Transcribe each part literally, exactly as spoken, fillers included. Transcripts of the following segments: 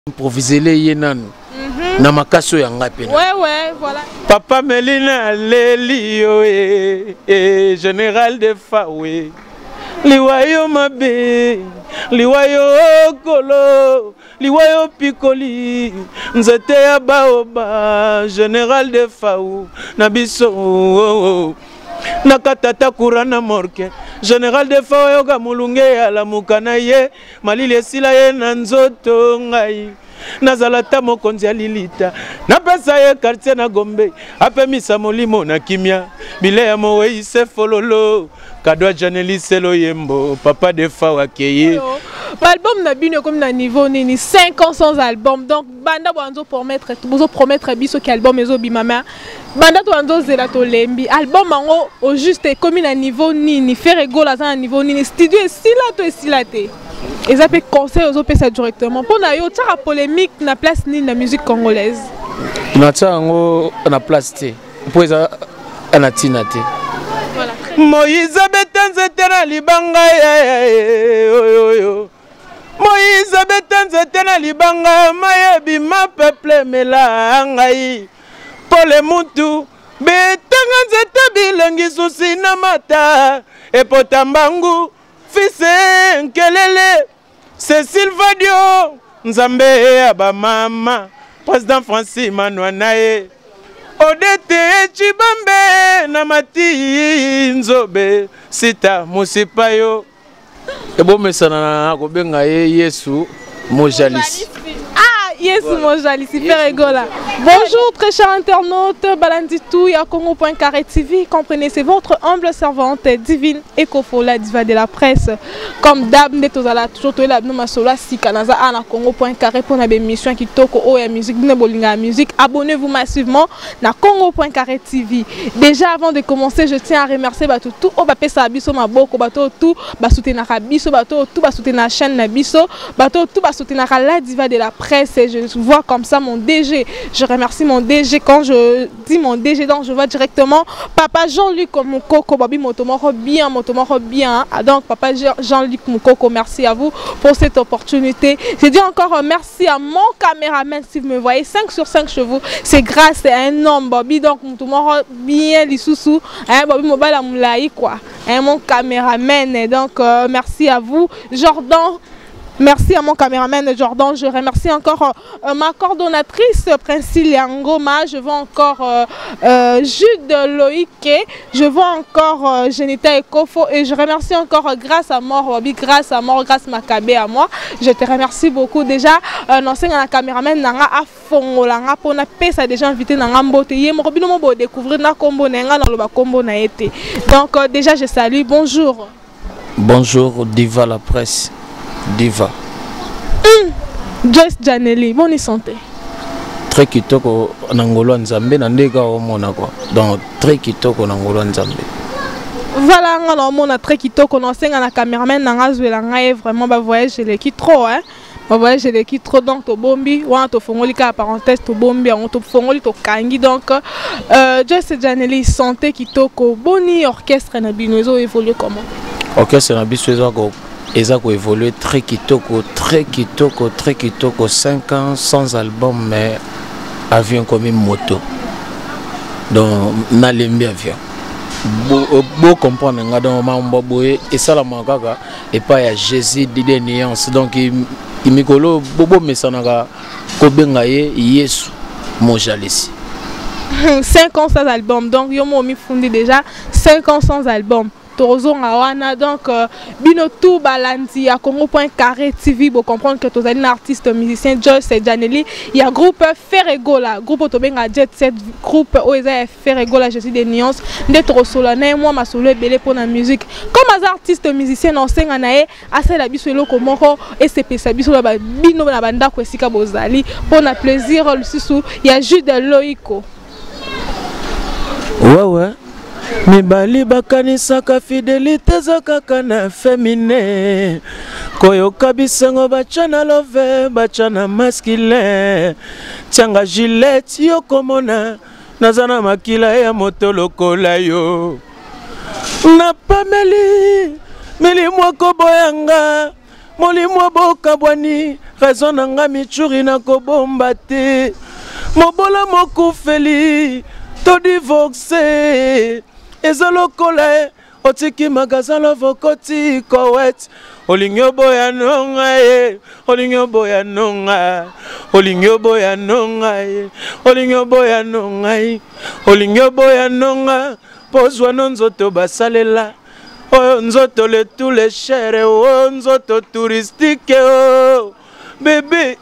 improviser ye nanu na makaso ya ngapi. Ouais ouais, voilà. Papa Melina Lelio e e général de Fawe. Liwayo mabe, liwayo kolo, liwayo pikoli, nzete ya baoba, général de Faou, nabiso. Nakatata kurana morke général de Faou yoga mulunge ala mukana ye malili esila ye na nzoto ngai nazalata mokonzi ya lilita napesa ye quartier na Gombe apemisa molimo na kimia bile ya mowe ise fololo kadwa janeli selo yembo papa de Faou akeye. L'album n'a bino comme na niveau ni cinq ans sans album donc banda wanzo promettre bozo promettre biso ki album ezo bimama banda to wanzo zela to lembi album ango au juste comme na niveau ni ni faire gola za na niveau ni studio esila to esila te et ça peut conseil aux opéra directement pour na yo tara polémique na place ni na musique congolaise na tsango na place te pour ça na tina te. Voilà. Moïse betanze tena libanga oyoyo Moïse betanze tena libanga mayebi ma peuple mela ngai pole mutu betanga nzete bilengi susi na mata epotambangu fise nkelele Cécile Vadio nzambe aba mama président Francis Manoa nae Odete Chibambe na mati nzobe sita musipayo ebo mesana na kobenga ye Yesu mojalisi. Ah Yesu mojalisi super rigola. Bonjour très chers internautes, Balanditou ya Congo point carré T V, comprenez c'est votre humble servante divine Ekofo la diva de la presse. Comme d'hab netozala toujours to la no sola sika naza ana Congo point carré pour na émission qui toko o ya musique ne bolinga musique. Abonnez-vous massivement na Congo point carré T V. Déjà avant de commencer, je tiens à remercier bato tout o bapé sa biso maboko bato tout ba soutenir biso bato tout ba soutenir la chaîne na biso bato tout ba soutenir la diva de la presse et je vois comme ça mon D G. Je remercie mon D G quand je dis mon D G donc je vois directement papa Jean-Luc Moukoko babi motomoro bien motomoro bien donc papa Jean-Luc Moukoko merci à vous pour cette opportunité. Je dis encore merci à mon caméraman si vous me voyez cinq sur cinq chevaux c'est grâce à un homme babi donc motomoro bien lisusu hein babi mobile moulaï quoi hein mon caméraman donc euh, merci à vous Jordan. Merci à mon caméraman Jordan. Je remercie encore euh, ma coordonnatrice Princille Ngoma. Je vois encore euh, euh, Jude Loïke. Je vois encore euh, Genita Ekofo. Et je remercie encore euh, grâce à Mort Wabi, grâce à Mort, grâce à Makabé à moi. Je te remercie beaucoup. Déjà, l'enseigne à la caméraman Nanga a fond Langa pour na pesa déjà invité Nanga Mbote. Yé mo robino mo découvrir na combo Nanga dans le bas combo na été. Donc euh, déjà je salue. Bonjour. Bonjour Diva la presse. Diva. Mmh. Joyce Janelli, bonne santé. Très kitoko nangolo nzambe na ndeka o mona quoi. Donc très kitoko nangolo nzambe. Voilà, on a très kitoko on enseigne à la caméraman nanga zuela ngai vraiment ba voyage les qui trop hein. Ba voyage les qui trop donc to bombi wa to fongoli ka parenthèse to bombi on to fongoli to kangi donc euh Joyce Janelli santé kitoko boni orchestre na binozo évolue comment? Orchestre na biso ko et ça a évolué très kitoko, très kitoko, très kitoko, cinq ans sans album mais avion comme une moto. Donc na lembi avion. Beau comprendre nga donc mambo boye et ça la mangaga et pas ya Jésus d'idée nuance donc il mikolo bobo mesanaga kobenga ye Yesu mojalisi. cinq ans sans album donc yo mo mi fundi déjà cinq ans sans album. Donc, euh, bino tout balandi à Congo point carré T V pour comprendre que tous les artistes musiciens Joyce Janelli il y a groupe Ferregola groupe Otobenga Jet Set groupe Oeza Ferregola je suis des nuances d'être solennel moi ma solo belé pour la musique comme les artistes musiciens enseignent nae assez la biso loko moko et c'est pesa biso la bino na banda ko esika bozali pour na plaisir le susu il y a Jude Loïko. Ouais ouais. Mibali bakanisaka fidélité zakaka na féminin koyoka bisengo bachana love bachana masculin tianga Gillette yokomona nazana makila ya moto lokola yo na pameli mili mwako boyanga molimo bokabwani raison na nga michuri na kobomba te mobola mokufeli to divorce eza lokola otiki magasin lovokoti kowet olingi oboya nonga ye olingi oboya nonga olingi oboya nonga ye olingi oboya nonga ye olingi oboya nonga pozwa no nzoto basalela oyo nzoto le tout le chere o nzoto touristique o bebe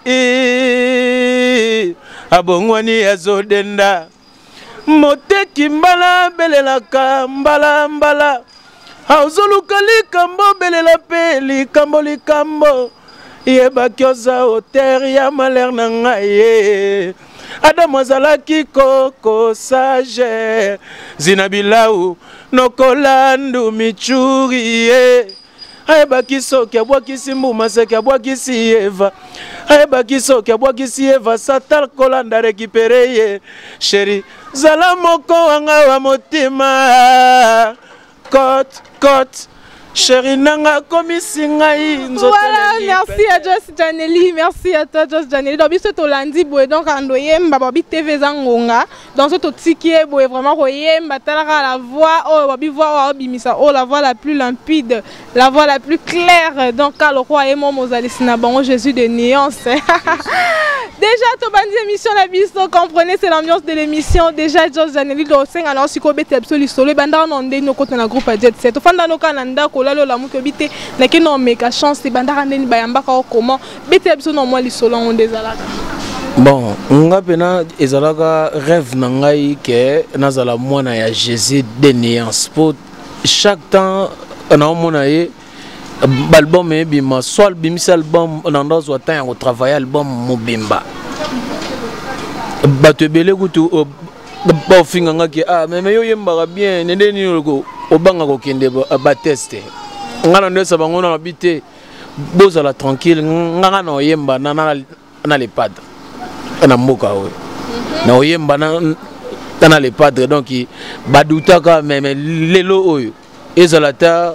abongwani azodenda moteki mbala belelaka mbala mbala auzoluka likambo belela pe likambo likambo yebaki oza oter ya malere na ngai ye adamu azalaki koko sage zina bilau nokolandu michuri ye ayebaki soki abwakisi mbuma seki abwakisi eva ayebaki soki abwakisi eva satan kolanda rekipere ye sheri zala moko wanga wa motima kot kot chérie nanga komisi ngai nzoto. Voilà, merci à Joss Janely, merci à toi Joss Janely. Donc biso to landi boy donc andoyemba babi T V zangonga dans ce tiki boy vraiment royemba talaka la voix oh babi voix oh bimisa oh la voix la plus limpide, la voix la plus claire donc le roi et mon mozalisina bon Jésus de nuances. Déjà to bandi émission la biso comprenez c'est l'ambiance de l'émission déjà Joss Janely do cinq alors siko bete absolu solo banda onde no kota na groupe Jet Set. To fanda no kananda lalo la muke bite na ke no meka chance bandara ndeni bayamba ka comment bete biso no moi li solo on dezalaka bon nga pena ezalaka rêve na ngai ke nazala mwana ya Jésus de néance pour chaque temps na mona ye album e bima soit bimisa album na ndo wa temps au travail album mobimba batebele kutu ba finga ngaki ah mais yo yemba bien nende ni loko obanga ko kende ba tester ngana ndo sabango na habité bozala tranquille ngana no yemba na na les padres na mboka we na oyemba na na les padres donc baduta ka mais lelo oyo ezala ta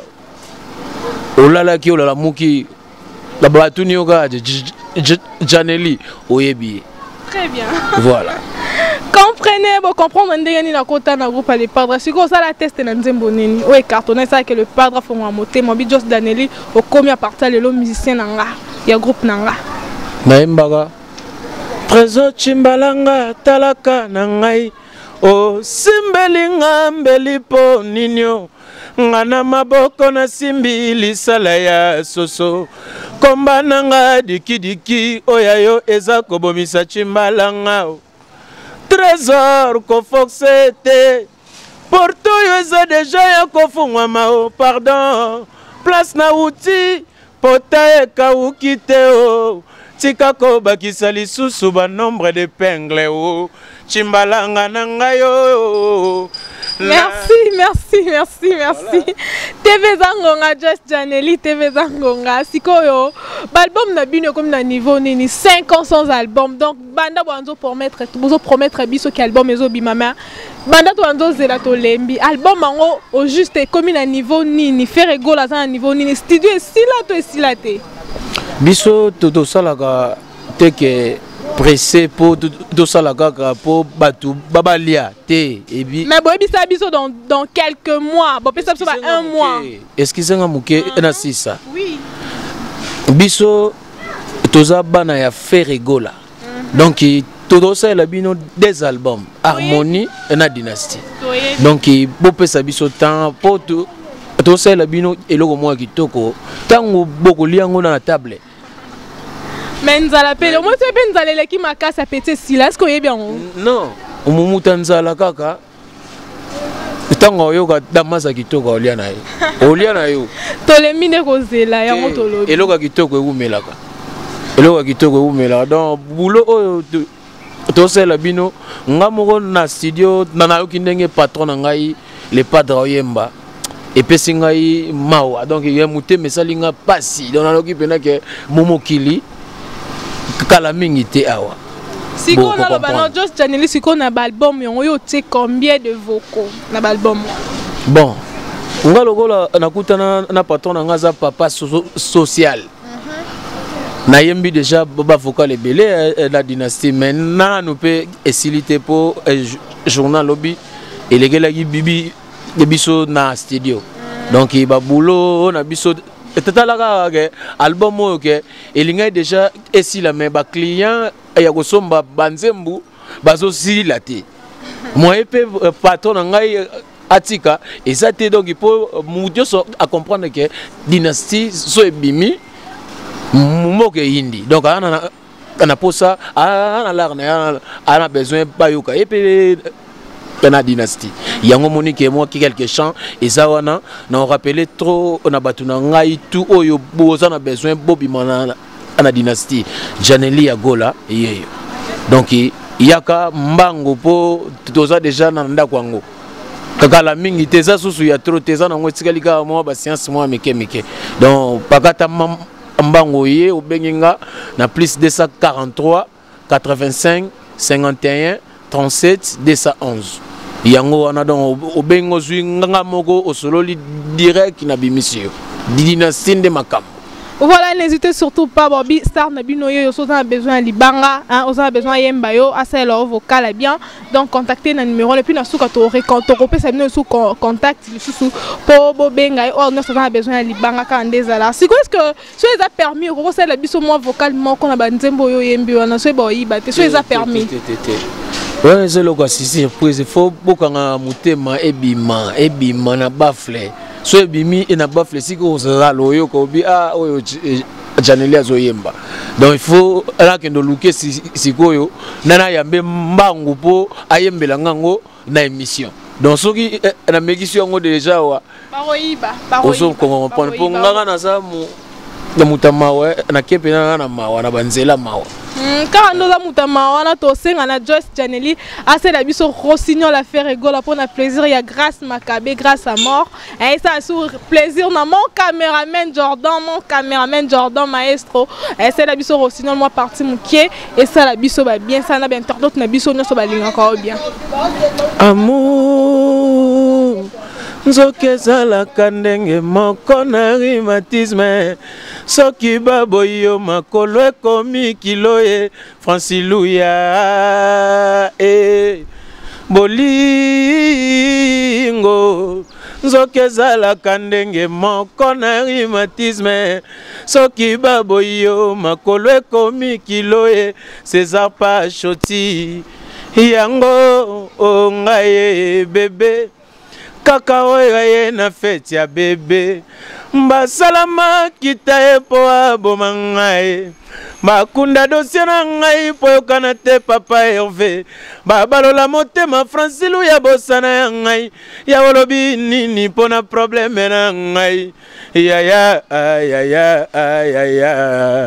olala ki olala muki la batuni oka Janely oyebi. Très bien. Voilà. Comprenez, vous comprenez ndenge na kota na groupe les padres. Si ko ça la test na nzembo nini. O cartonné ça que le padre font en moté mobi Joss Janely au komi à partir le musicien nanga. Ya groupe nanga. Na imbaga. Trésor chimbalanga talaka nangai. O simbelinga mbelipo ninyo. Ngana maboko na simbi lisala ya soso. Komba nanga diki diki oyayo eza kobomisa chimbalanga. Trésor kofoxete Porto yo eza deja ya kofungwa mao pardon place na uti pota eka ukite o tika ko bakisa lisusu ba nombre d'épingles o chimbalanga na ngayo. Merci, merci, merci, merci. Voilà. T V Zangonga, Joss Janely, T V Zangonga. Sikoyo, l'album n'a bino comme na niveau nini cinq ans sans album. Donc banda boanzo promettre, bozo promettre biso ki album ezo bimama. Banda boanzo zela to lembi. Album mango au juste comme na niveau nini, faire ego la za niveau nini. Studio esila to esila te. Biso toto salaka teke pressé pour tout ça la gaga pour batu babalia té et bi mais boy bisa biso dans dans quelques mois bon peut-être ça va un mois excusez moi muke na sisa oui biso toza bana ya faire rigola donc todo ça la bino des albums harmonie et na dynastie donc bo pesa biso temps pour tout to ça la bino eloko moi kitoko tango boko liango na table. Mais nous allons appeler. Moi, tu peux nous aller l'équipe ma casse à péter silence. Est-ce bien? Non. Au moment où tu as la caca, tu as un damas qui toque au liana. Au liana, tu as les mines rosées là. Et l'eau qui toque au melaka. Et l'eau qui toque au melaka. Donc, boulot, tu sais, la bino, nous na studio, nous avons un patron, les padres yemba. Et puis, c'est mawa. Donc, il y a un mais ça, il n'y a pas si. Donc, on a que Momo Kili. Kala mingi te awa. Si on a le Joss Janely, si on a l'album, on a combien de vocaux dans l'album? Bon, on a le na kuta na patron na ngaza papa social. Nayembi déjà Baba Vocal et Belé la dynastie maintenant nous peut faciliter pour journal lobby et les gars qui bibi de biso na studio donc il va boulot na biso etala ka album OK et linga déjà et si la mais ba client ya ko somba banzembu bazo si la té moi et patron ngai atika et ça té donc il faut mudio à comprendre que dynastie so ebimi moke indi donc ana ana posa ana la ana besoin bayoka et puis la dynastie yango monique moi qui quelques chants et ça wana na rappelé trop on a battu na ngai tout oyo boza na besoin bobi mana ana dynastie Janeli ya Gola yeyo donc yaka mbango po toza déjà na ndako yango kaka la mingi teza susu ya trop teza na ngoti kalika moi ba science moi meke meke donc pakata mbango ye obenginga na plus deux cent quarante-trois quatre-vingt-cinq cinquante et un trente-sept deux cent onze yango wana donc obengo zwi nganga moko osololi direct na bimisio dynastie de makam. Voilà, n'hésitez surtout pas, Bobby Star Nabino yo so a besoin libanga, hein, on a besoin yemba yo, assez leur vocal bien. Donc contactez le numéro et puis na souka to quand to repé ça nous sous contact sous pour bobenga or nous a besoin libanga quand désala. Si est-ce que so les a permis ko ça la biso moi vocalement qu'on a banzembo yo yembi wana so boyi ba te so les a permis. Ouais, c'est le cas si surprise, il faut beaucoup en mutema ebima ebima na bafle. So ebimi et na bafle si ko za loyo ko bi ah oyo Janeli azoyemba. Donc il faut là que nous looker si sikoyo nana yambe mbangu po ayembela ngango na émission. Donc ce qui na megisio ngo déjà wa baroyiba baroyiba. Oso ko comprendre po nganga na sa mu na mutamawe na kepe na na mawa na banzela mawa. Quand nous avons Moutamawana, Tosenga, na Joyce Janeli, assez la biso Rossignol la faire rigoler pour notre plaisir. Il y a grâce Macabé, grâce à mort. Et ça sur plaisir na mon caméraman Jordan, mon caméraman Jordan Maestro. Et c'est la biso Rossignol moi parti mon pied et ça la biso va bien, ça n'a bien d'autres na biso ne so ba linga encore bien. Amour. Nzoke zala kandenge moko na rhumatisme soki baboyo makolo ekomi kilo ye Franciluya e bolingo nzoke zala kandenge moko na rhumatisme soki baboyo makolo ekomi kilo ye César Pachoti yango ongaye bébé kaka oyo na fete ya bébé mbasalama kita ye po aboma ngai bakunda dossier na ngai po yokana te papa Hervé babalola motema Franciluya bosana ya ngai ya olobi nini mpona probleme na ngai yaya ayaya ayaya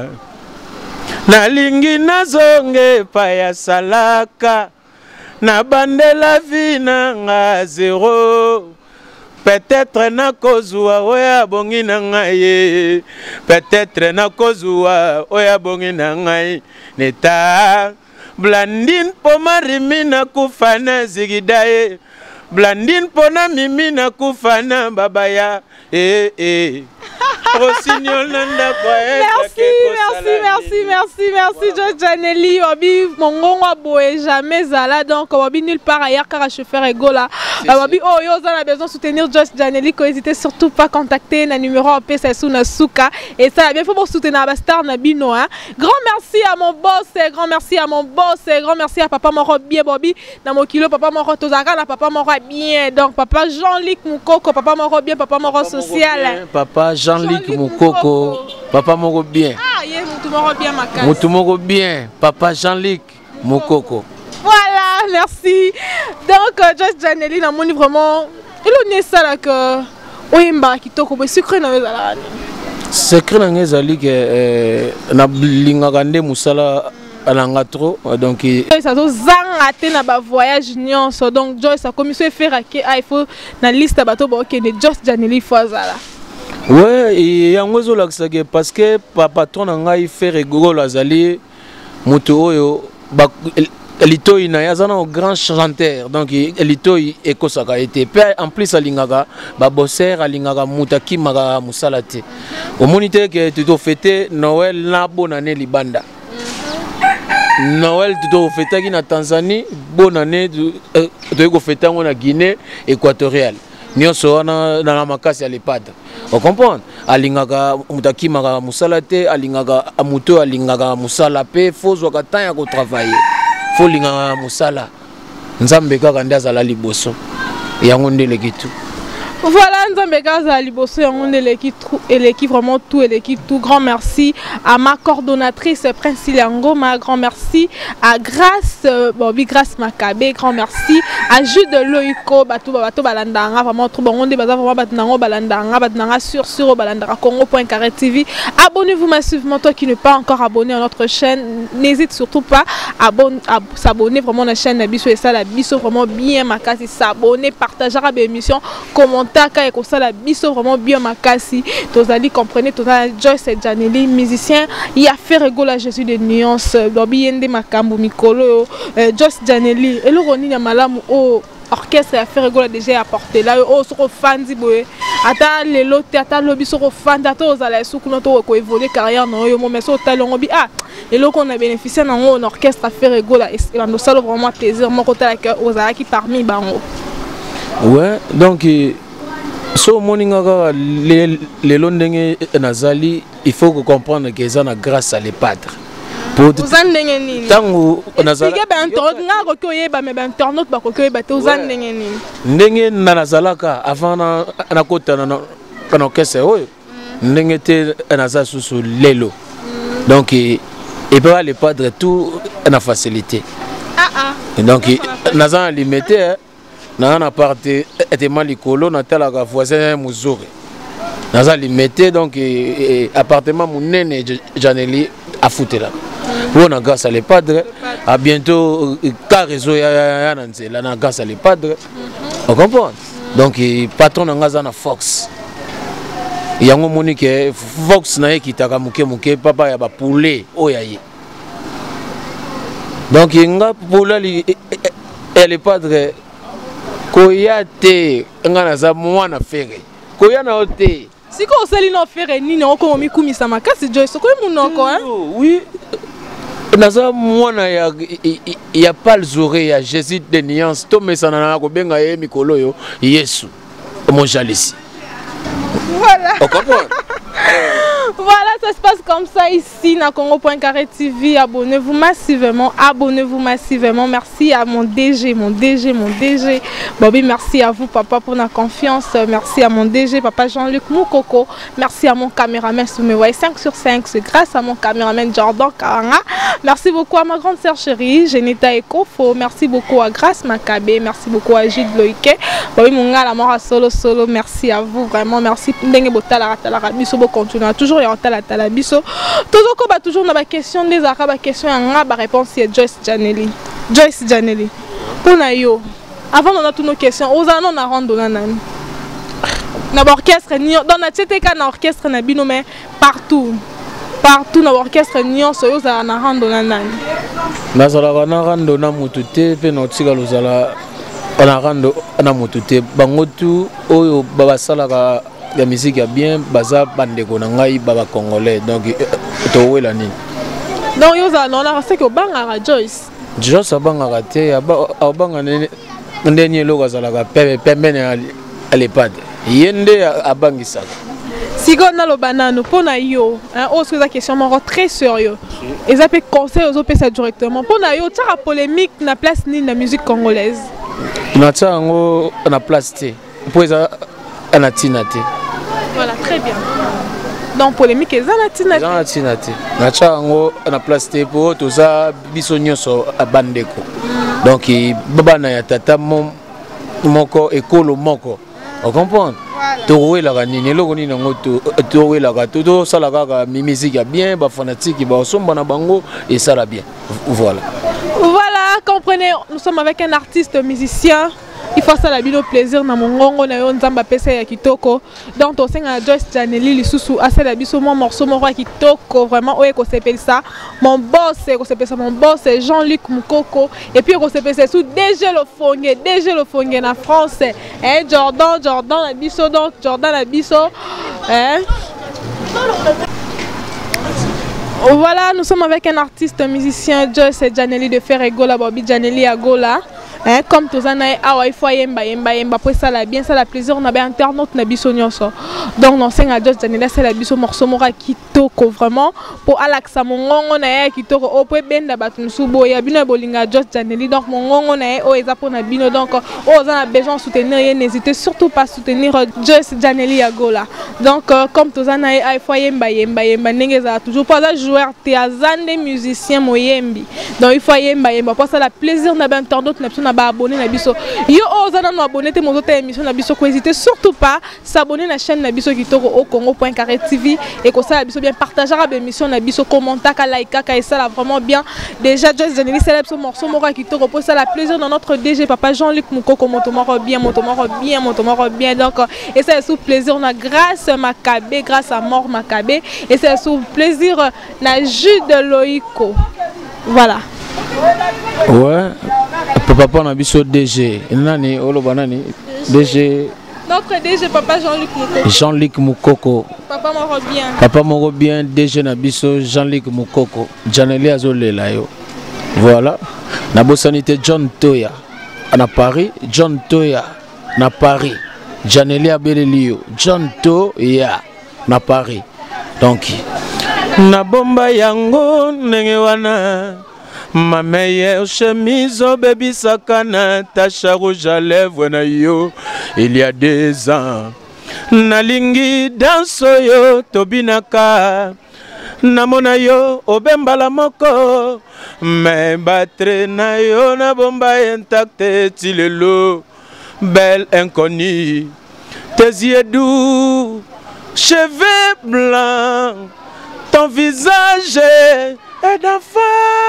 nalingi nazonge pa ya salaka na bandela vie na nga zéro peut-être na kozwa oya bongi na ngai peut-être na kozwa oya bongi na ngai neta Blandine po marimi na kufana zigidaye Blandine po na mimi na kufana babaya eh eh Rossignol nanda merci, merci, merci, merci, merci, Joyce Janeli. Obi, mon gongo boé jamais zala donc obi nulle part ailleurs car chauffeur Egola. Obi oh yo a besoin de soutenir Joyce Janeli, n'hésitez surtout pas à contacter le numéro en P C S ou na Souka et ça bien faut pour soutenir la star Nabino hein. Grand merci à mon boss, grand merci à mon boss, grand merci à papa Moro bien Bobby dans mon kilo papa Moro tozaka na papa Moro bien donc papa Jean-Luc Moukoko papa Moro bien papa Moro social. Papa Jean-Luc Moukoko, papa Moro bien. Ah, yeah, Moutou Moro bien ma case. Moutou Moro bien, papa Jean-Luc Moukoko. Voilà, merci. Donc, uh, Joyce Janeli, na moni vraiment, il est ça là que, oui, mba kitoko, mais secret na ngezala. Secret na ngezali que na linga kande musala alanga trop, donc. Ça zo zanga te na ba voyage nyonso, donc Joyce a commission faire que il faut na liste bato ba ok ne Joyce Janeli foazala. Ouais, et yango zo laksage parce que papa patron ngai fait rigolo azali moto oyo ba Litoi na yazana un grand chanteur donc Litoi ekosaka été en plus alingaka ba bosser alingaka mutaki maga musalate au moniteur que tu dois fêter Noël na bonne année libanda Noël tu dois fêter na Tanzanie bonne année tu dois fêter en Guinée équatoriale nyonso wana na makasi ya lepada on comprend alingaka mutaki maga musalate alingaka amuto alingaka musala pe fozo ka ya ko travailler faut linga musala nzambe kaka ndazala liboso yango ndele kitu. Voilà, Nzambe Kaza Liboso, et l'équipe vraiment tout, et l'équipe tout. Grand merci à ma coordonnatrice Princille Ngoma, grand merci à Grâce, euh, Bobby Grâce Makabe, grand merci à Jude Loïko, Batou Batou Balandanga, vraiment trop bon, on est vraiment Batnango Balandanga, Batnanga sur sur Balandanga Congo point carré T V. Abonnez-vous massivement, toi qui n'es pas encore abonné à notre chaîne, n'hésite surtout pas à, à s'abonner vraiment à la chaîne Nabiso et ça, la Biso vraiment bien makasi, s'abonner, partager à l'émission, commenter. Taka et comme ça la biso vraiment bien makasi tozali comprenez toza Joyce et Janely musicien il a fait rigoler Jésus de nuances lobi yende makambo mikolo Joyce Janely et le roni ya malamu o orchestre a fait rigoler déjà apporté là o soko fandi boye ata lelo te ata lobi soko fandi ata ozala suku no to ko évoluer carrière no yo mo mais so talongo bi ah et là qu'on a bénéficié dans un orchestre a fait rigoler et on ça vraiment plaisir mon côté avec ozala qui parmi bango ouais donc so moninga les les londenge nazali il faut que comprendre que ça na grâce à les padres pour uzandenge nini tangu nazala nga internaute nga ko yeba mais internaute ba ko yeba te uzandenge nini ndenge na nazalaka avant na na kota na na kese oyo ndenge te nazala sous lelo donc et pas les padres tout na facilité ah ah donc nazala limité na parti était mal licolo na tel la voisin muzuri naza limité donc appartement munene Janely a foutu là pour na grâce à les padres à bientôt car réseau ya na nzela na grâce à les padres on comprend donc patron na ngaza na Fox yango monique Fox na ekitaka muke muke papa ya ba poulet oyaye donc nga poulet et les padres koyate ngana za mwana fere koyana ote siko osali no fere nini oko mikumisa makasi Joyce ko munoko hein oui naza mwana ya ya palzore ya Jésus de nuance to mesana na ko benga ye mikolo yo Yesu mon jalisi voilà on comprend. Voilà, ça se passe comme ça ici dans Congo point carré T V. Abonnez-vous massivement, abonnez-vous massivement. Merci à mon D G, mon D G, mon D G. Bobby, merci à vous, papa, pour la confiance. Merci à mon D G, papa Jean-Luc Moukoko. Merci à mon caméraman Soumewaï cinq sur cinq. C'est grâce à mon caméraman Jordan Karanga. Merci beaucoup à ma grande sœur chérie, Geneta Ekofo. Merci beaucoup à Grâce Makabe. Merci beaucoup à Gilles Loïke. Bobby, mon gars, la mort à solo, solo. Merci à vous, vraiment. Merci. Continue toujours et on t'a la tala biso toujours ko ba toujours na ba question des arabes question nga ba réponse c'est Joyce Janely Joyce Janely pour na yo avant on a toutes nos questions aux anon na rando na nani na orchestre ni dans na tete ka na orchestre na bino mais partout partout na orchestre ni on so yo za na rando na nani na sala na rando na mutute pe no tsika lozala na rando na mutute bango tu oyo baba sala ka la musique est bien, baza bandeko na ngai baba congolais donc to wela ni. Donc yo za non la c'est que banga Joyce. Joyce banga raté a banga ndeni lo gazala ka pembe pembe à l'epad. Yende a bangisa. Sigo na lo banano pona yo, hein, on se pose la question moro très sérieux. Et ça peut conseil aux autres ça directement. Pona yo tara polémique na place ni la musique congolaise. Na tsango na place té. Poeza na tinate. Voilà, très bien. Donc polémique et zanatina. Zanatinate. Na tsango na place té pour tout ça biso nyonso a bandeko. Donc baba na ya tata mon moko ekolo moko. On comprend. Toroué la ganine lo goni nango to toroué la gato to sala kaka musique bien ba fanatique ba somba na bango et ça la bien. Voilà. Voilà, comprenez, nous sommes avec un artiste musicien. il faut ça la bino plaisir na mongongo na yo nzamba pesa ya kitoko. Donc to senga Joyce Janely lisusu asa la biso mo morceau mo roi kitoko vraiment oye ko s'appelle ça mon boss ko s'appelle ça mon boss Jean-Luc Mukoko et puis ko s'appelle ça sous D G le Fongue D G le Fongue na France hein Jordan Jordan la biso donc Jordan la biso hein. Voilà, nous sommes avec un artiste musicien Joyce Janely de Ferregola Bobby Janely à Gola. Hein, comme tous en a ah il faut yemba yemba yemba après ça la bien ça la plaisir on a bien internaute na biso nyonso. Donc non c'est à Joyce Janely c'est la biso morceau mora kitoko vraiment pour alaxa mongongo na ya kitoko o pe benda batu nsubo ya bino bolinga Joyce Janely donc mongongo na o eza pour na bino donc o za besoin soutenir n'hésitez surtout pas soutenir Joyce Janely à Gola. Donc euh, comme tous en a ah il faut yemba yemba yemba nengeza toujours pas un joueur théâtre musicien moyembi. Donc il faut yemba yemba pour ça la plaisir na bien internaute na na ba abonné na biso yo ozana no abonné te moto ta émission na biso ko hésiter surtout pas s'abonner na chaîne na biso kitoko au congo point carré T V et ko ça biso bien partager la émission na biso commenter ka like ka et ça là vraiment bien déjà Joyce Janely célèbre ce morceau mora kitoko pour ça la plaisir dans notre D G papa Jean-Luc Mukoko moto moro bien moto moro bien moto moro bien donc et ça sous plaisir on a grâce Makabé grâce à mort Makabé et c'est sous plaisir na jus de Loïko voilà. Ouais, papa on a biso D G. Nani olo banani D G. Notre D G papa Jean-Luc Mukoko. Jean-Luc Mukoko. Papa moro bien. Papa moro bien D G na biso Jean-Luc Mukoko. Janely azolela yo. Voilà. Na bosanité John Toya na Paris, John Toya na Paris. Janely abelelio John Toya na Paris. Donc na bomba yango ndenge wana ma meilleure chemise au baby sakana tache rouge à lèvres na yo il y a deux ans nalingi danso yo tobinaka namona yo obembala moko mais battre na yo na bomba intacte tilelo belle inconnue tes yeux doux cheveux blancs ton visage et d'enfant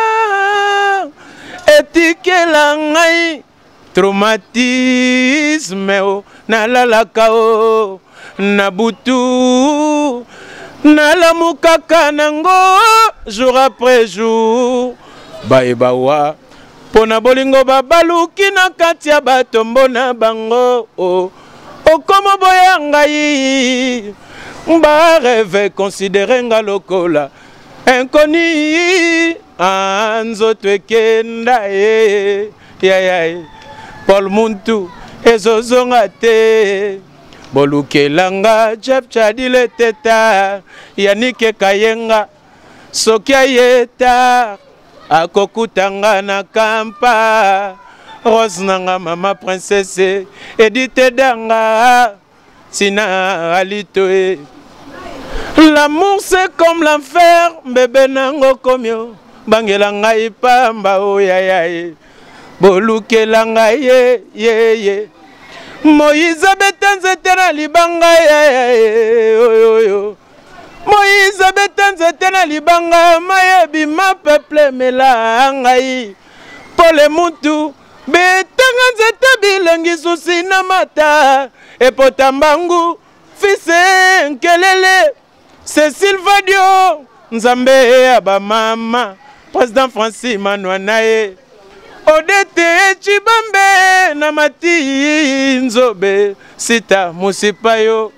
étiqué la ngai traumatisme o na la la kao na butu na la mukaka nango jour après jour bae bawa pona bolingo babaluki na katia batombo na bango o okomo boya ngai ba rêve considéré nga lokola inconnu anzo twekenda e ya ya Paul Muntu ezozonga te bolukelanga Jeff Chadile teta Yannick Kayenga sokia yeta akokutanga na kampa Rose nanga mama princesse Edith Danga sina alitoe. L'amour c'est comme l'enfer, bébé nango komyo, bangela ngai pamba o ya ya, boluke la ngai ye ye ye. Moïse betanze tena libanga ya ya yo yo yo. Moïse betanze tena libanga mayebi ma peuple mela ngai. Pole muntu betanga nzete bilengi susi na mata, epotambangu fise nkelele. Cécile Vadio, Nzambe Abamama, président Francis Manouanae, Odete Chibambe, Namati Nzobe, Sita Moussipayo.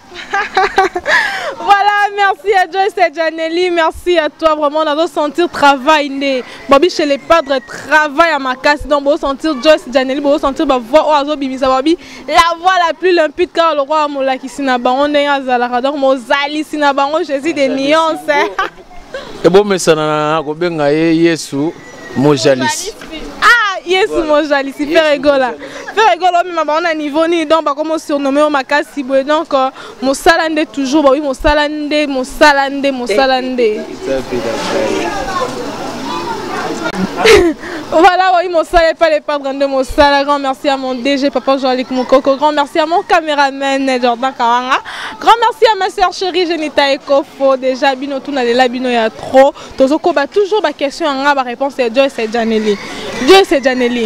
Voilà, merci à Joyce Janely, merci à toi. Vraiment, on a sentir travail. Bobby chez les padres, travail à ma casse. Donc, on sentir Joyce Janely, on sentir ma voix. La voix la plus limpide car le roi Moula qui sinaba. On est à Zalarador, Mozali sinaba. On choisit des nuances. Et bon, mais ça n'a pas été Yesu Mojalis. Yes, mon jali, c'est Ferregola. Ferregola, mais on a niveau ni donc, bah, comment surnommer au Makasi, donc, mon salande toujours, bah oui, mon salande, mon salande, mon salande. Voilà, oui, mon salé, pas les perdre de mon salé. Grand merci à mon D G, papa Jean-Luc Mukoko. Grand merci à mon caméraman, Jordan Kawanga. Grand merci à ma soeur chérie, Jenita Ekofo. Déjà, bino, tout n'a la bino, il y a trop. Tozoko, bah, toujours, ma question, ma réponse, c'est Joyce Janely. Joyce Janely.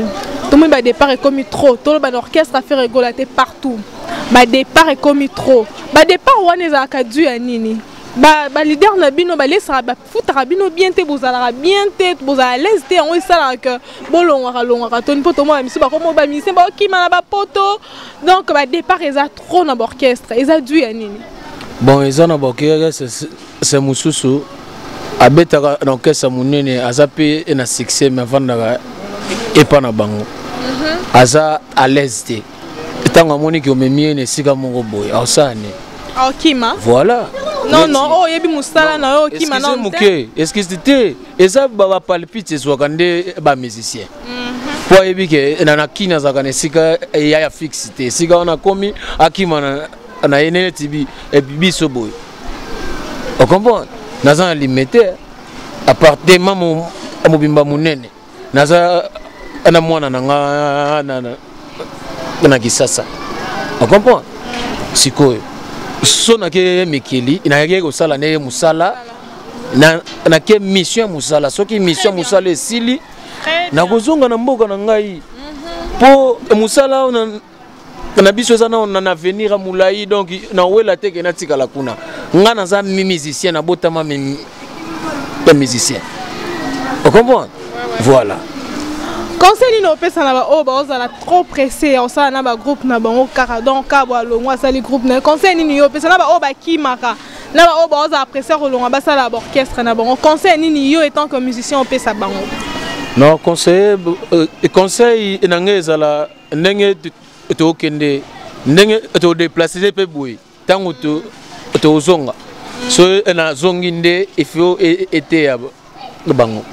tout le monde départ est comme trop tout le orchestre a fait rigoler partout ba départ est comme trop ba départ on est à kadu ya nini ba ba leader na bino ba laisser ba foutre bino bien te bozala bien te bozala l'aise te on sala que bolonga longa ton poto moi misi ba comme ba misi ba okima na ba poto donc ba départ ils a trop na orchestre ils a dû ya nini bon ils ont na orchestre c'est mususu abetaka na orchestre munene azape na succès mais vandaka et pas na bango aza à l'aise te tango moni ki omemie ne sika moko boy ausane okima voilà non non oh yebi musala na yo okima non muke est-ce que c'était eza ba palpite zwaka nde ba musicien po yebi ke na nakina zaka ne sika ya ya fixité sika ona komi akima na na yenene tibi et biso boy on comprend naza limité à partir mamu amobimba munene naza ana mwana nanga na na kisasa on comprend sikoyo sona ke mikili inayeke ko sala ne musala na na ke mission musala soki mission musala esili na kozonga na mboka na ngai po musala na na biso za na na avenir mulai donc na wela teke na tikala kuna nga na za musicien na botama mi musicien on comprend voilà. Conseil nous pesa na ba o ba ozala trop pressé on ça na ba groupe na bango kaka donc ka ba longwa sali groupe na conseil ni yo pesa na ba o ba kimaka na ba o ba ozala pressé rolonga ba sala ba orchestre na bango conseil ni yo étant que musicien on pesa bango non conseil conseil na ngeza la ndenge to kende ndenge to déplacer pe boy tango to to zonga so na zongi nde il faut été ya bango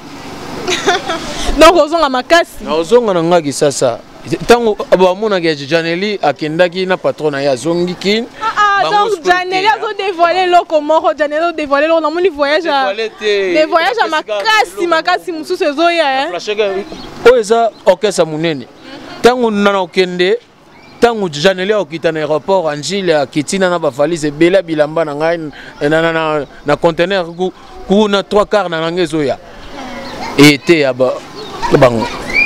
donc ozonga makasi ozonga na ngaki sasa tango abamona ke Janeli akendaki na patron ya zongi kin ah donc Janeli azo dévoiler loko moko Janeli dévoiler loko na moni voyage des voyages à makasi makasi mususu ezoya hein o eza orchestre munene tango nana okende tango Janeli okita na aéroport Angile akitina na ba valise bela bilamba na ngai na na na conteneur ku na trois quarts na ngezoya et aba bango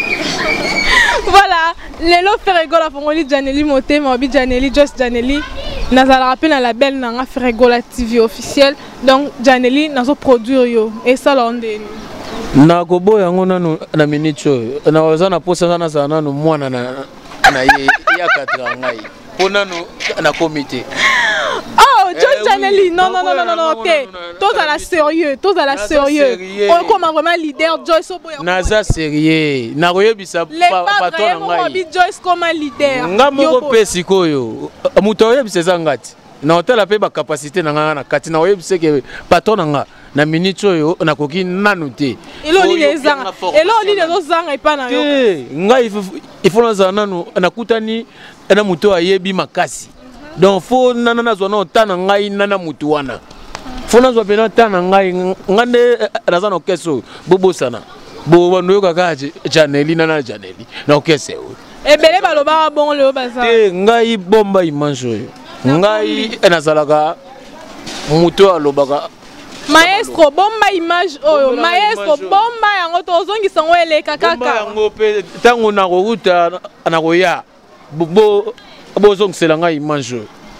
voilà lelo Ferregola fongoli Janeli motema obi Janeli just Janeli nazala rappel na label na Ferregola T V officiel donc Janeli nazo produire yo et ça l'ondeni na kobo yango nanu na minute na wazana posa na sana nanu mwana na na ye ya quatre ngai ponanu na comité. Oh, John Janeli, non, non, non, non, non, ok. Tous à la sérieux, tous à la sérieux. On comme vraiment leader Joyce Oboya. Naza sérieux. Na royebisa pas patron ngai. Joyce comme leader. Ngamo pesi koyo. Muto royebisa zangati. Na hotel ape ba capacité na nga na kati na royebisa ke patron nga na minute oyo na koki nanu te. Elo li les zanga. Elo li les zanga epa na yo. Ngai il faut na nanu na kutani na muto ayebi makasi. Donc faut nana zona otana ngai nana mutu wana faut nazwa pena tana ngai ngande razana keso bobo sana bo wano kaka Janeli nana Janeli na okese ebele baloba bon le baza te ngai bomba image ngai nazalaka mutu alobaka maestro bomba image oyo maestro bomba yango tozongisa ngo eleka kaka bomba yango pe tango na route na roya bo Bozong c'est la image.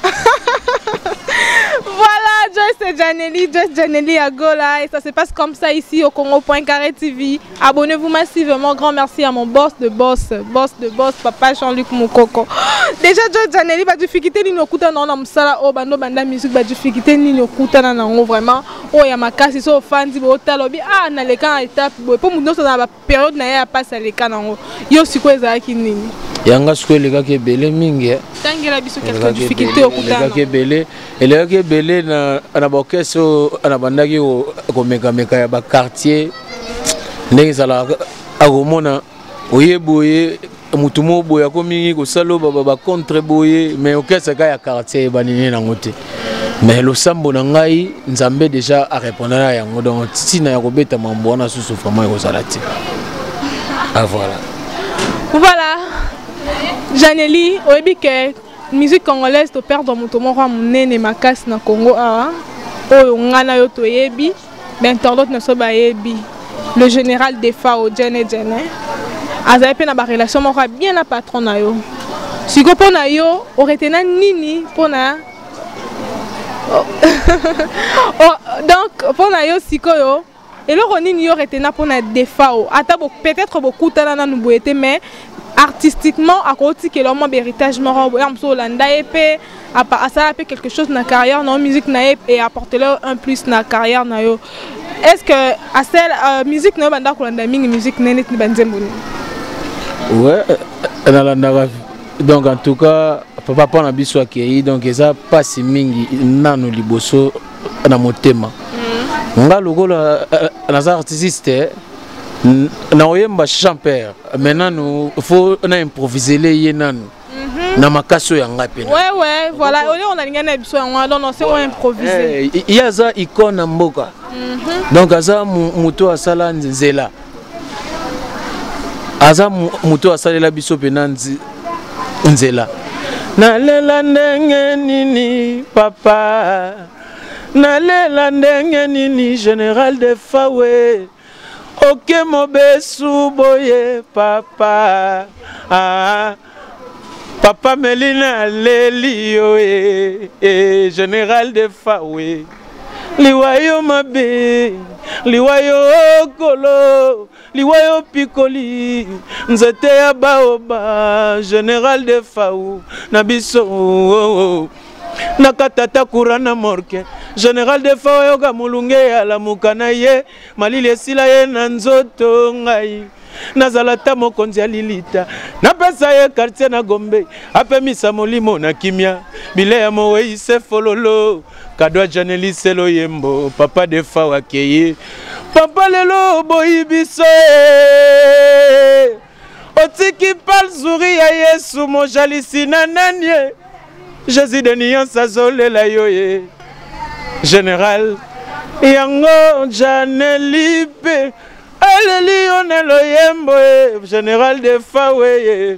Voilà, Joyce Janeli, Joyce Janeli à Gola et ça se passe comme ça ici au Congo point carré T V. Abonnez-vous massivement, grand merci à mon boss de boss, boss de boss, papa Jean-Luc Moukoko. Déjà Joyce Janeli va difficulté ni no kuta na musala o bando banda musique va difficulté ni no kuta na ngo vraiment o ya makasi so fans bo talobi ah na le kan étape bo po mundo so na ba période na ya passe le kan ngo yo siko ezaki nini yanga siko le ka ke bele mingi tangela biso quelque difficulté okuta le ka ke bele ele ka ke bele na na bokeso na bandaki ko meka meka ya ba quartier ndenge sala agomona oyeboye mutu mo boya ko mingi ko salo ba ba contre boye mais okesa ka ya quartier banini na ngote mais le sambo na ngai nzambe déjà a répondre à yango donc tina ya ko beta mambo na susu vraiment ko salati ah voilà voilà Janeli oyebi que musique congolaise to perdre mutu mo kwa munene makasi na Congo ah oyo ngana yo to yebi mais internaute na so ba yebi le général des F A O Djene Djene azali pe na ba relation moko bien na patron na yo siko po na yo oretena nini po na donc po na yo sikoyo eloko nini yo retena po na defao ata peut-être bokutana na nuboete mais artistiquement à côté que l'homme héritage moro ya mso landa epé à ça fait quelque chose na carrière non musique na et apporter leur un plus na carrière na yo est-ce que à celle euh, musique na banda ko landa mingi musique nenet ni banzemboni ouais na landa donc en tout cas papa pona biso akei donc eza passe mingi nano liboso na motema nga lokola na artiste na oyemba chanteur maintenant nous faut on a improviser les yenanu na makaso ya ngapi ouais ouais voilà on a lingana biso ya non non c'est on improviser il y a ça icône na mboka donc aza muto asala nzela aza muto asala biso penanzi nzela na lela ndenge nini papa na lela ndenge nini général de Fawe ok mobesu boye papa ah papa Melina Lelio e eh, général de Fawe liwayo mabe liwayo kolo liwayo pikoli nzete ya baoba général de Fawe na biso oh, oh. Nakatata kurana morke général de Fawe yoga mulunge ala mukana ye malili esila ye na nzoto ngai nazalata mokonzi ya lilita napesa ye quartier na Gombe apemisa molimo na kimia bile ya mowe ise fololo kadwa janeli selo yembo papa de Fawe akeye papa lelo boyi biso otiki pal zuri ya Yesu mojalisi na nanye Jésus de Nyan Sazole la yoye général yango janelipe aleli onelo yembo général de Fawe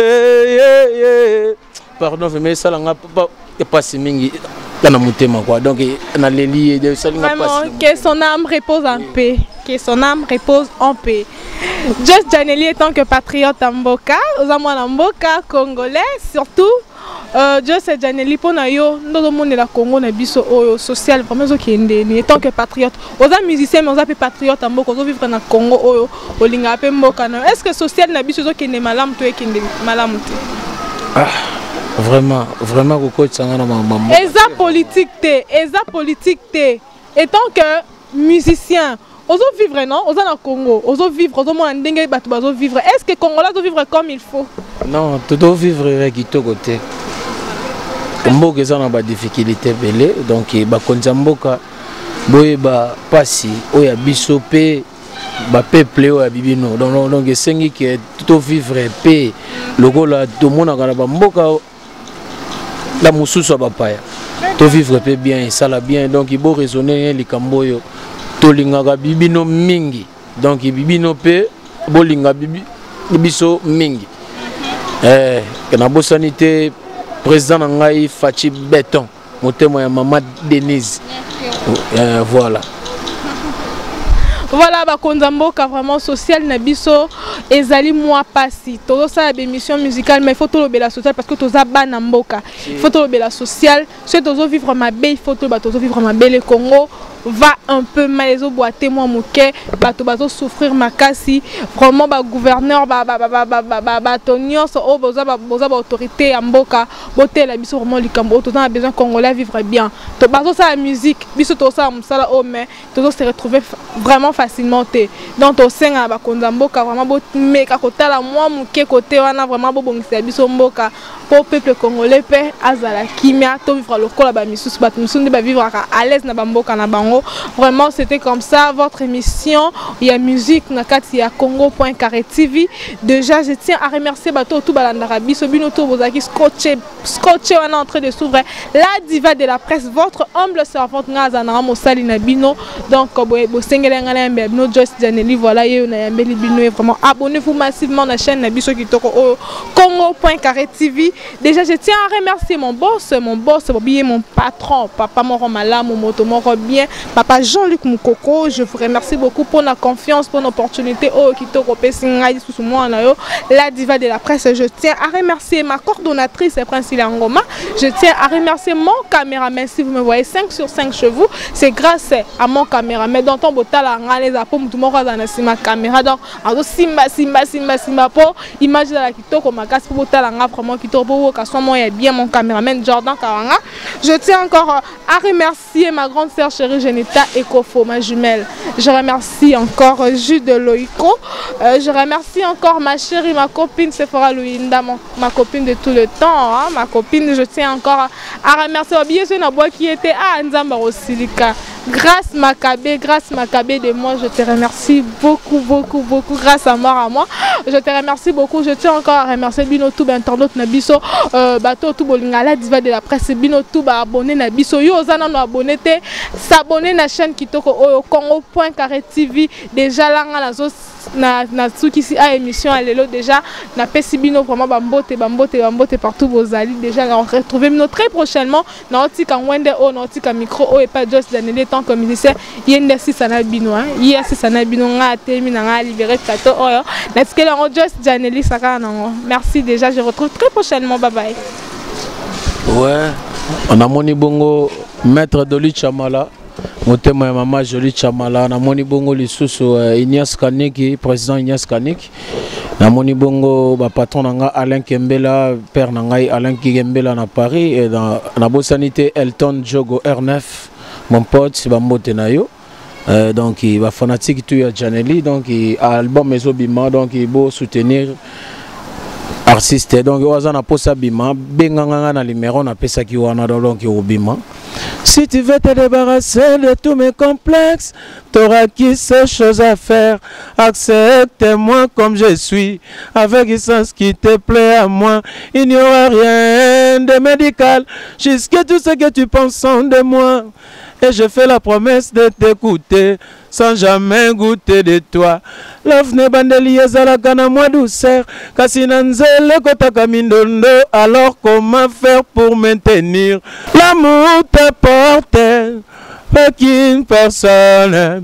pardon mais ça langa pas passe mingi na mutema quoi donc na leli de ça langa passe que son âme repose en paix que son âme repose en paix. Just Janely étant que patriote en Mboka aux amours en Mboka congolais surtout Euh, Dieu c'est Janely pour nayo dans le monde de la Congo na biso oyo social vraiment zo kende ni tant que patriote aux amis musiciens mais aux amis patriotes en Mboka zo vivre na Congo oyo olinga pe Mboka na est-ce que social na biso zo kende malamu to kende malamu te ah vraiment vraiment ko tsanga na maman eza politique te eza politique te étant que musicien ozo vivre non ozo na Congo ozo vivre ozo mo ndenge bato bazo vivre est-ce que Congolais zo vivre comme il faut non tout doit vivre avec kitoko te mboka eza na ba difficulté belé donc ba konza mboka boye ba pasi oya biso pe ba peuple oya bibino donc donc esengi que tout vivre pe lokola to mona kana ba mboka la mususu ba paya to vivre pe bien ça la bien donc il faut raisonner likambo yo to lingaka bibino mingi donc bibino pe bolinga bibi biso mingi eh kana bo sanité président Nangai Fachi Béton, mon témoin ya maman Denise. Euh, voilà. Voilà, bah Konzamboka vraiment social nabiso ezali moi passi. Todo ça émission musicale mais il faut tout le bela social parce que toza bana mboka. Il faut tout le bela social. C'est tozo vivre ma belle, il faut tout bah tozo vivre ma belle Congo. Va un peu mal au bois témoin mouké bato bato souffrir makasi vraiment ba gouverneur ba ba ba ba ba ba ba tonio so o boza ba boza ba autorité ya mboka boté la biso vraiment likambo to a besoin congolais vivre bien to bazo ça la musique biso to ça musala o mais to se retrouver vraiment facilement té donc to senga ba konza mboka vraiment bo meka kotala moi mouké côté wana vraiment bo bongisa biso mboka pour peuple congolais pe azala kimia to vivre le kola ba misusu ba musundi ba vivre à l'aise na ba mboka na bango. Vraiment c'était comme ça votre émission il y a musique nakati ya congo point carré T V. Déjà je tiens à remercier bato tout balandara biso bino to bozaki scotché scotché on est en train de s'ouvrir la diva de la presse votre humble servante ngazana mosali na bino donc bo sengela ngala mbe no Just Janely voilà yo na yambeli bino et vraiment abonnez-vous massivement na chaîne na biso kitoko au congo point carré T V. Déjà je tiens à remercier mon boss mon boss mon patron papa moro malamu moto moro bien Papa Jean-Luc Moukoko, je vous remercie beaucoup pour la confiance, pour l'opportunité. Oh, Kitoko Pessingaï sous moi, la diva de la presse. Je tiens à remercier ma coordonnatrice, Princile Ngoma. Je tiens à remercier mon caméraman. Si vous me voyez cinq sur cinq chez vous, c'est grâce à mon caméraman. Dans ton botala, les apôtres, tout le monde a ma caméra. Donc, simba, simba, simba, simba, pour image de la Kitoko, ma casse pour botala, vraiment Kitoko, pour moi, il bien mon caméraman Jordan Karanga. Je tiens encore à remercier ma grande sœur chérie Genita Ekofo, ma jumelle. Je remercie encore Jude de Loïco. Euh, je remercie encore ma chérie, ma copine Sephora Louinda, ma copine de tout le temps. Hein, ma copine, je tiens encore à remercier Obié Bois qui était à Nzamba Rosilika. Grâce Macabé, grâce Macabé de moi, je te remercie beaucoup, beaucoup, beaucoup. Grâce à moi, à moi, je te remercie beaucoup. Je tiens encore à remercier Bino Touba, internaute Nabiso, euh, Bato Toubo Lingala, diva de la presse, Bino Touba, abonné Nabiso, yo, Zana, no abonné, s'abonner à la chaîne Kitoko au Congo point carré T V. Déjà là, na na Tsukisi a émission à l'élo déjà na Pesibino vraiment bambote bambote bambote partout vos alliés déjà on retrouver nous très prochainement na otika Wende o na otika micro o et pas juste dans les temps comme musicien yende si sana bino hein hier si sana bino nga temi na nga libérer kato oyo na skela on just janeli saka nango merci déjà je retrouve très prochainement bye bye. Ouais, on a moni bongo maître Doli Chamala. Motema Mama Jolie Chamala, na moni bongo lisusu uh, Ignace Kaniki, président Ignace Kaniki. Na moni bongo ba patron nanga Alain Kembela, père nangai Alain Kembela na Paris et dans na bosanité Elton Jogo R neuf, mon pote ba mbote na yo. Euh, donc il va fanatique tout ya Janelli donc il album Mesobima donc il beau soutenir artiste donc wazana posa bima benganga na numéro na pesa ki wana donc obima. Si tu veux te débarrasser de tous mes complexes, t'auras qui ces choses à faire. Accepte-moi comme je suis, avec le sens qui te plaît à moi. Il n'y aura rien de médical, jusqu'à tout ce que tu penses de moi. Et je fais la promesse de t'écouter, sans jamais goûter de toi. Love ne bandelier zalakana moi douceur, kasinanzele kotaka mindondo. Alors comment faire pour maintenir l'amour te porte avec une personne.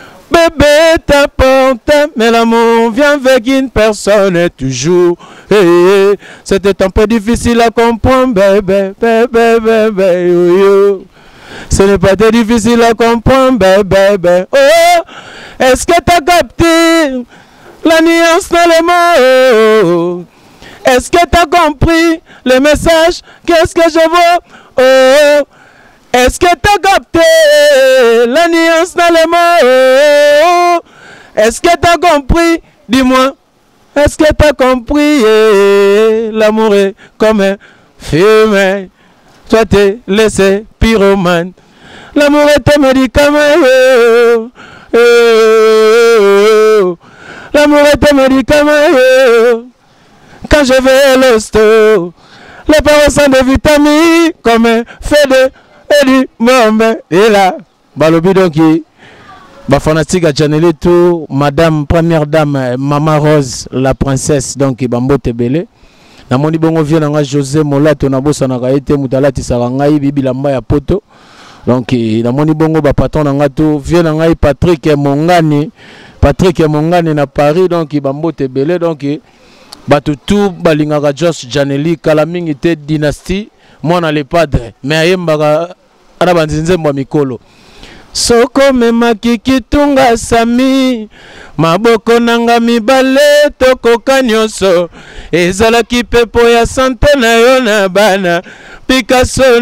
Bébé t'apporte, mais l'amour vient avec une personne toujours. Hey, hey. C'était un peu difficile à comprendre, bébé, bébé, bébé, yo, yo. Ce n'est pas très difficile à comprendre, bébé, bébé. Oh, est-ce que t'as capté la nuance dans les mots? Est-ce que t'as compris le message? Qu'est-ce que je vois? Oh, est-ce que t'as capté la nuance dans les mots? Est-ce que t'as compris? Dis-moi. Est-ce que t'as compris? L'amour est comme un fumée. Toi t'es laissé pyromane. L'amour est un médicament. Oh, oh, oh. L'amour est un médicament. Oh. Quand je vais à l'hosto, les parents sont des vitamines comme un fait de et du moment. Et là, balobi donc ba fanatique à Janelli tout, madame première dame Maman Rose la princesse donc bambote belé. Na moni bongo vient nga José Molato na bossa na kaete mutalati sarangai bibi lamba ya poto. Donc na moni bongo ba patron nga to vient nga Patrick Mongani, Patrick Mongani na Paris donc bambote belé donc batu tout balingaka Josh Janelli kala mingi te dynastie mwana le padre mais ayembaka ana banzinzembo mikolo. Soko memaki kitunga sami maboko nanga mibale tokoka nyonso ezalaki pepo ya sante na yo na bana Picasso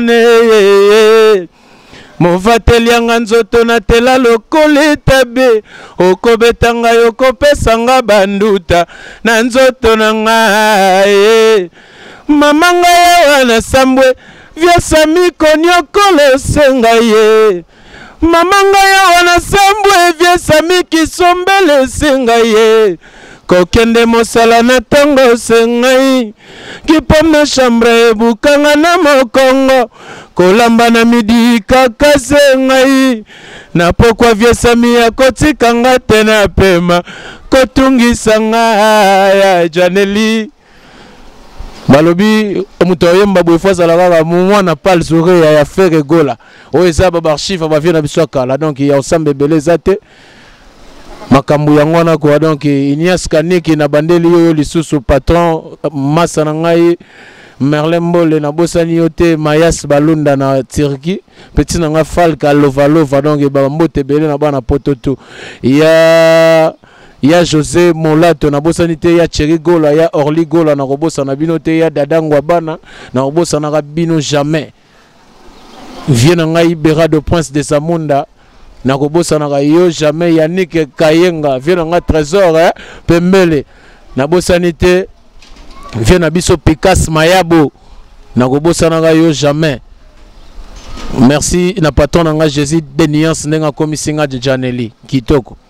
ne movateli yanga nzoto na tela lokoli tabe okobetanga yo kopesanga banduta na nzoto na ngai mama ngai wana sambwe vya sami konyokolo senga ye mama ngai wana sambwe vya sami kisombele senga ye kokende mosala na tango sengai kipome chambre bukanga na mokongo kolamba na midi kaka sengai na pokwa vya sami ya kotikanga tena pema kotungisa nga ya Janelli balobi moto yemba boy fois ala kaka mwana pal zore ya faire egola o eza ba archive ba vie na biso kala donc ya osambe beleza te makambu yango wana ko donc Ignace Kaniki na bandeli yo lisusu patron massa na ngai Merlin Mbole na bosani yote Mayas Balunda na Turki petit na nga Falka Lovalova donc ba mbote belé na bana pototo ya ya José Molato na bosani te ya Thierry Gola ya Orly Gola na kobosa na bino te ya Dadangwa bana na kobosa na bino jamais vient nga Ibera de Prince de Samunda na kobosa na yo jamais Yannick Kayenga vient nga Trésor eh, Pembele na bosani te vient na biso Picasso Mayabo na kobosa na yo jamais. Merci na patron nga Jésus de Niance nenga komisinga de Janeli kitoko.